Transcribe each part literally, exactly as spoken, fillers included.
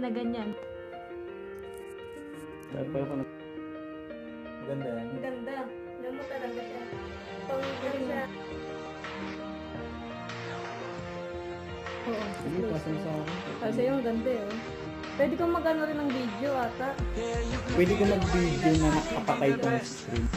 na ganyan. Maganda yan. Ganda. Alam mo talaga siya. Pang ano siya. Oo. Sige, pasang sa akin. Kasi yung ganda eh. Oh. Pwede kang mag-ano rin ng video ata. Pwede ko mag-video na nakapatay ko ng screen.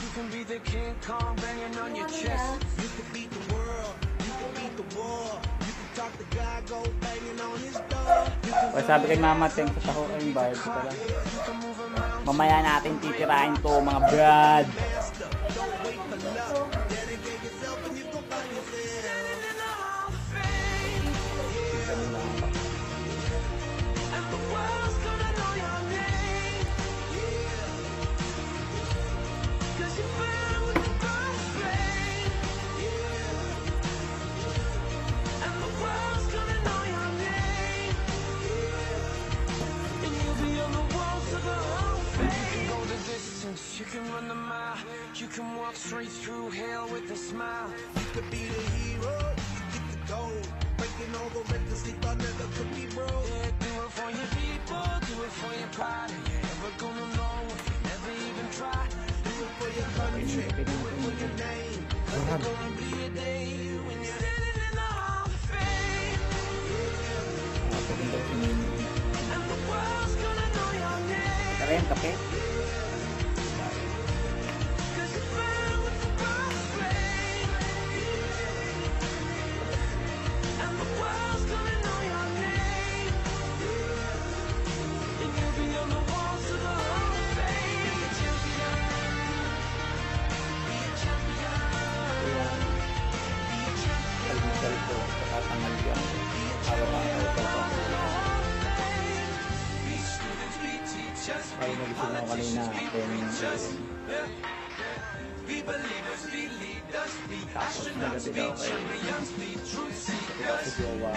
O sabi kay Mama Teng sa taho ay bayad ko pala. Mamaya natin titirahin to mga brad. You can run the mile, you can walk straight through hell with a smile. You could be the hero, you get the gold. Breaking all the records they thought never could be broke. Yeah, do it for your people, do it for your pride. And you're never gonna know if you never even try. Do it for your country, do it for your name. Cause there's gonna be a day when you're living in the Hall of Fame. And the world's gonna know your name. Karen, kape? Ay, nagising ako kanina. Tapos nagabi daw kayo. Tapos jowa.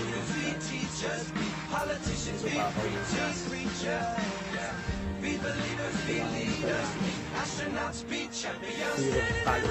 Supa ko. Zero talo.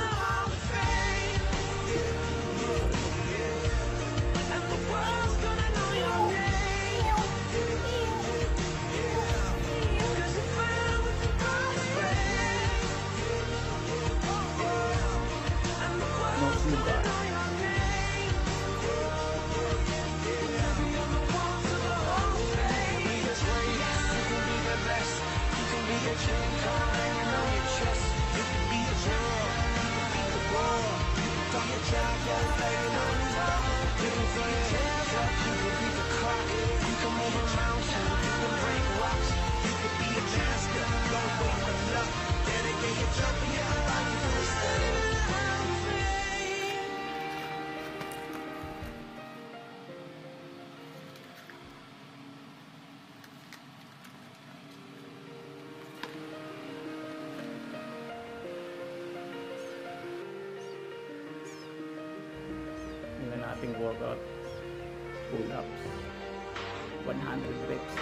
Ating workout, pull-ups, one hundred reps.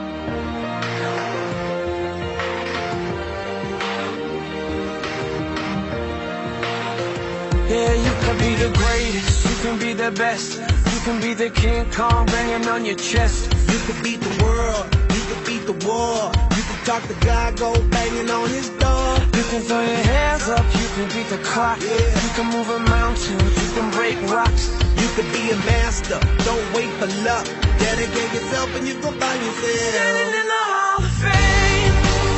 Yeah, you can be the greatest, you can be the best, you can be the King Kong banging on your chest. You can beat the world, you can beat the war, you can talk to God, go banging on his door. You can throw your hands up, you can beat the clock, yeah. You can move a mountain, you can break rocks. You could be a master, don't wait for luck. Dedicate yourself and you go find yourself standing in the Hall of Fame.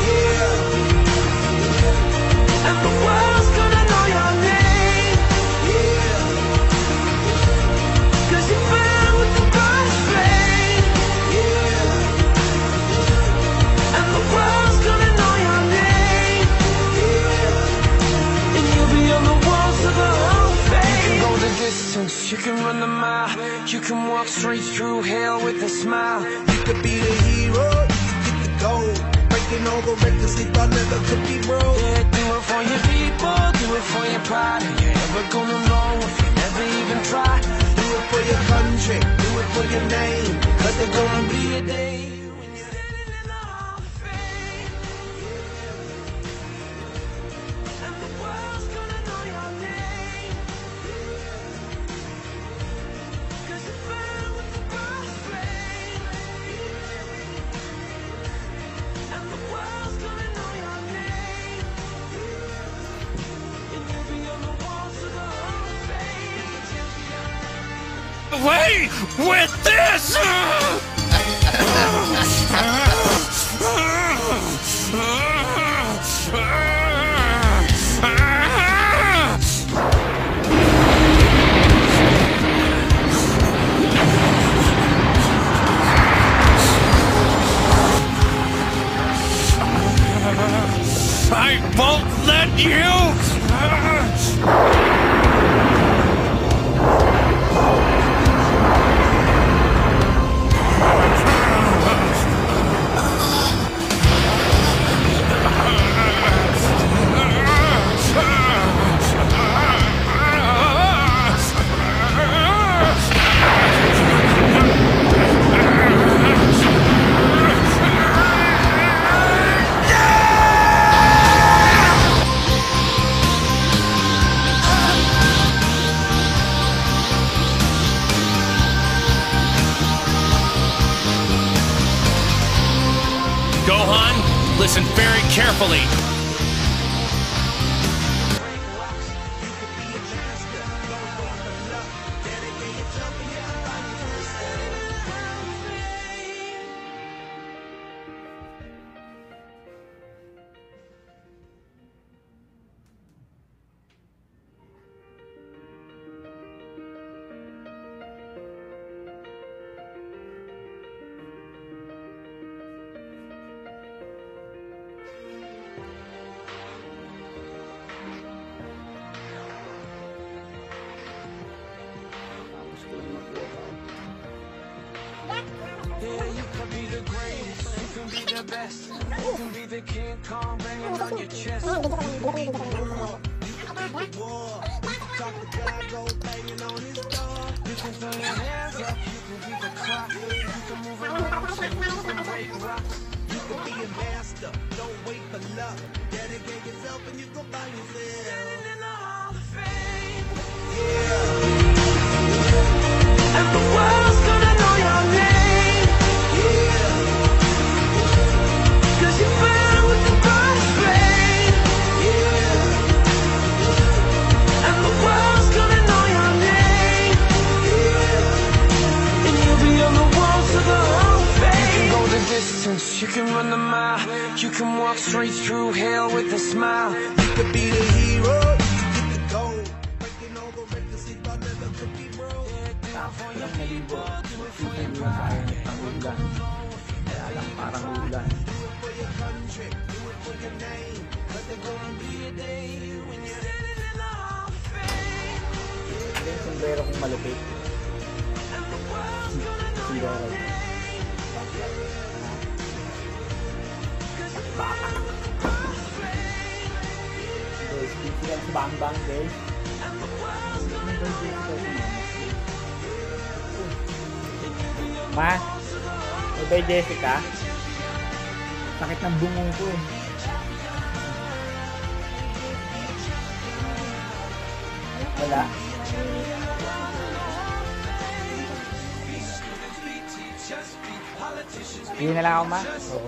Yeah. And the world's gonna know your name. Yeah. Cause you burn with the brightest flame. Yeah. And the world's gonna know your name. Yeah. And you'll be on the walls of the Hall of Fame. You can go the distance, you can run the mile, you can walk straight through hell with a smile. You could be the hero, you get the gold. Breaking all the records they thought never could be broke. Yeah, do it for your people, do it for your pride. And you're never gonna know if you never even try. Do it for your country, do it for your name. Cause there's gonna be a day when you're living in the Hall of Fame. And the world's gonna know your name. Cause you burn with the brightest flame. away with this! I won't let you! Gohan, listen very carefully. Yeah, you can be the greatest, you can be the best, you can be the King Kong banging on your chest. You can be the war, talk to God, go banging on his door. You can throw your hands up, you can be the clock, you can move around, you can break rocks. You can be a master, don't wait for luck. Dedicate yourself and you go find yourself. Standing in the Hall of Fame. Yeah. And the world's gonna know your name. Yeah. Cause you burn with the brightest flame. Yeah. And the world's gonna know your name. Yeah. And you'll be on the walls of the Hall of Fame. You can go the distance, you can run the mile, you can walk straight through hell with a smile. You could be the hero, you get the gold. Breaking all the records, sleep I never could be broke. Tapos lang naligo. Susunod na tayo ng ulan. Kaya lang parang ulan. Ito yung sombrero kong malupit. Sombrero. Baka. Guys, physical si Bang Bang guys. Ma, may bay Jessica. Sakit ng bungong ko. Wala. Hindi na lang ako, ma. Oo.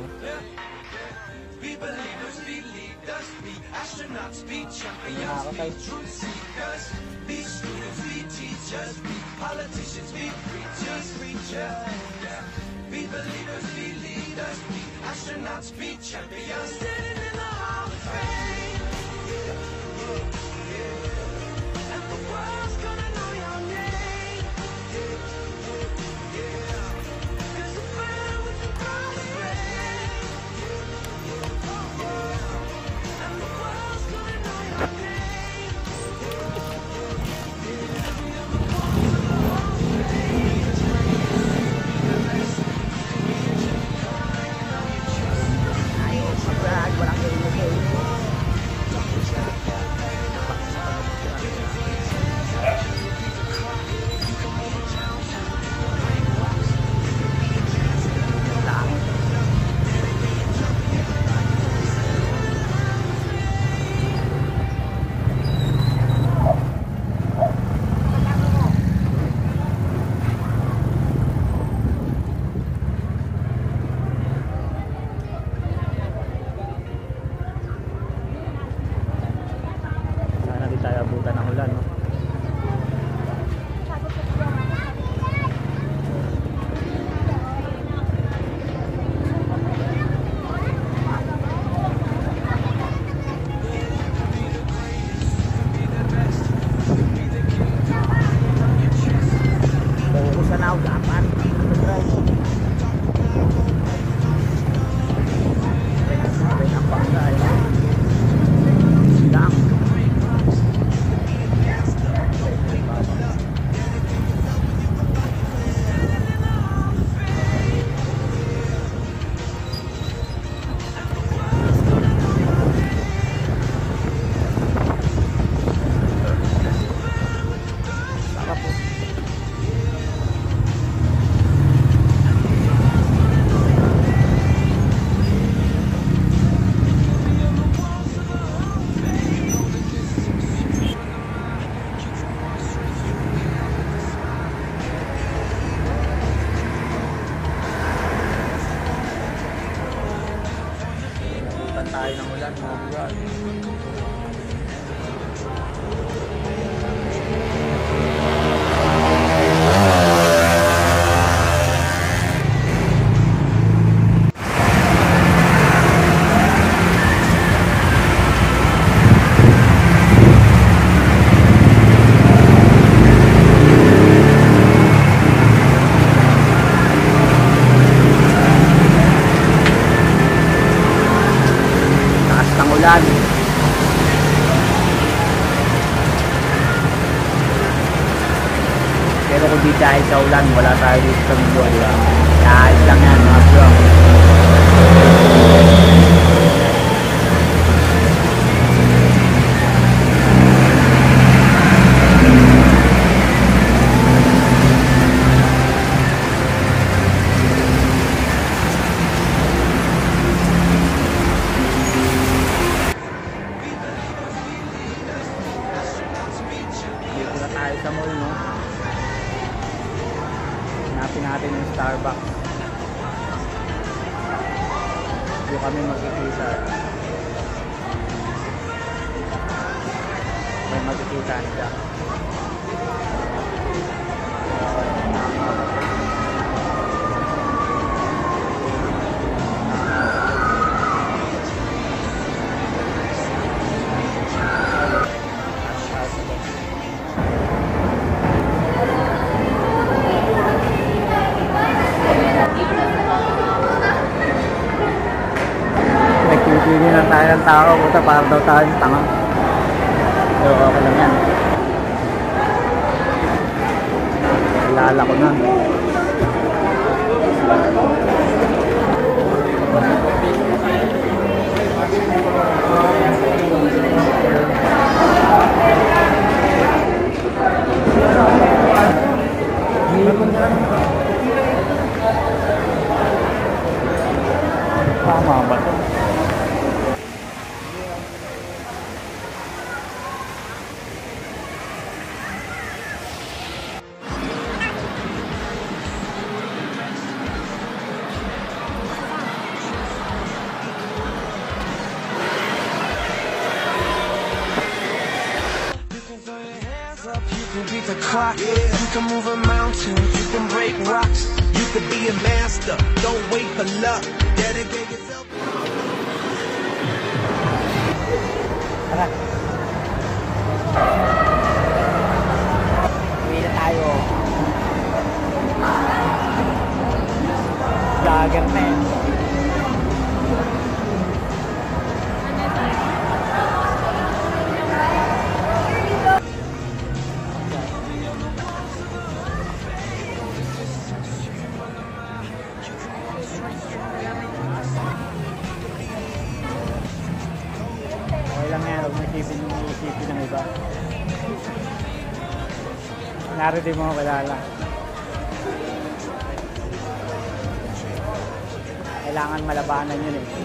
tanaw dapat sa drive. Ay, ang pangay. Lang. Sarap po. Puntan tayo ng ulan, mga buwan. Taas ng ulan. Pero kung di dahil sa ulan, wala tayo dito sa mundo, di ba? Kahit lang yan, mga bro. Dito na tayo sa mall, no? Hanapin natin yung Starbucks. Dito kami magkikita. May magkikita siya. Nagpipili lang tayo ng tao, puta para daw tayo ng tanga. Pero okay lang yan. Alala ko na. Tama ba ito? You can beat the clock, you can move a mountain, you can break rocks, you can be a master, don't wait for luck, dedicate yourself. Tara. Uwi na tayo. Jogger na yan. Okay lang yan, huwag mo isipin yung isipin ng iba. Narito mo ako kilala. Kailangan malabanan yun eh.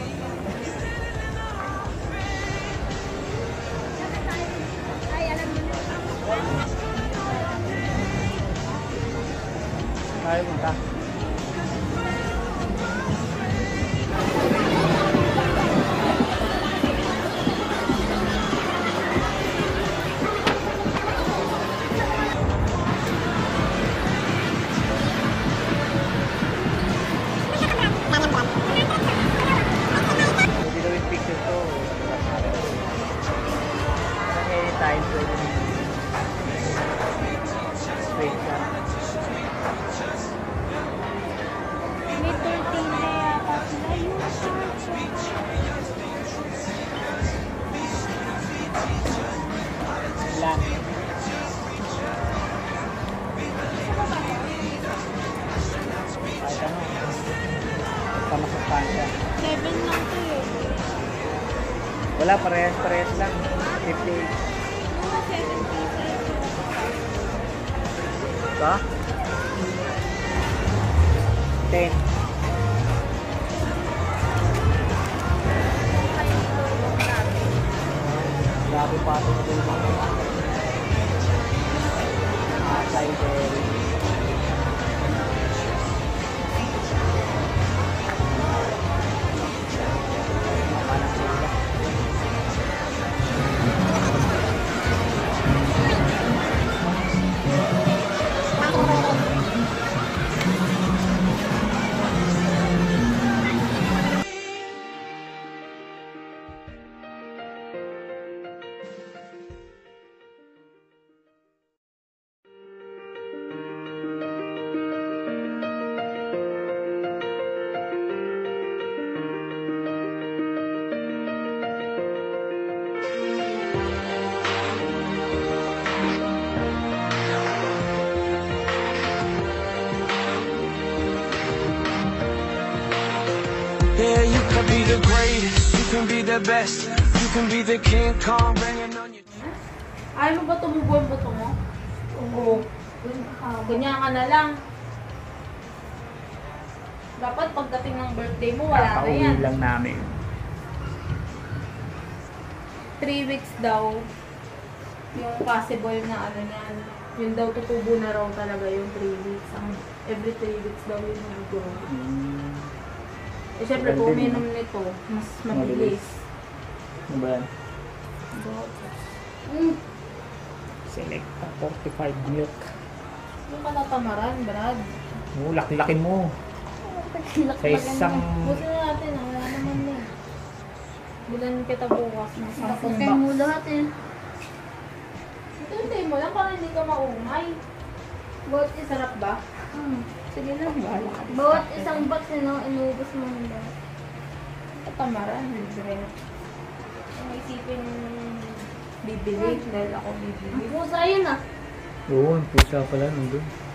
Tayo punta. Pwede gawin picture to. Anytime pwede. Straight shot. Wala, parehas, parehas lang. fifty. Ba? ten. Grabe pa ito na doon mga ah, cider. Makalang sila. Yeah, you can be the greatest, you can be the best, you can be the King Kong banging on your... Ayaw mo ba tumubo yung buto mo? Oo. Ganyan ka na lang. Dapat pagdating ng birthday mo, wala na Kakauwi yan. lang namin. Three weeks daw. Yung possible na ano niyan. Yun daw tutubo na raw talaga yung three weeks. Ang every three weeks daw yun yung grow. Hmm. Eh syempre, Ganda kung din, uminom nito, mas mabilis. Ano ba yan? Mm. Selecta fortified milk. Yung katamaran, Brad. Oo, laki-laki mo. Sa isang... Busin na natin, ah. Wala naman na. Bilan kita bukas ng sampung Kapatay box. mo lahat eh. Hintay mo lang para hindi ka maumay. Bawat, is Sarap ba? hmm. Sige lang, bahala ka. Bawat isang box ano, inubos mo nila. Katamaran, libre. Kung isipin bibili, dahil ako bibili. Pusa yun ah. Oo, ang pusa pala nandun.